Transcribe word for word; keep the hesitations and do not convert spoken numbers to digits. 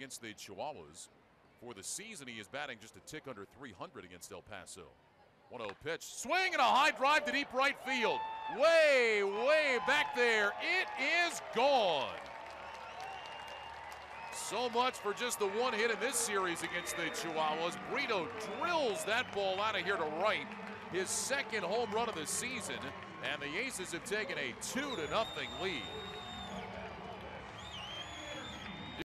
against the Chihuahuas. For the season, he is batting just a tick under three hundred against El Paso. one oh pitch. Swing and a high drive to deep right field. Way, way back there. It is gone. So much for just the one hit in this series against the Chihuahuas. Brito drills that ball out of here to right. His second home run of the season. And the Aces have taken a two to nothing lead.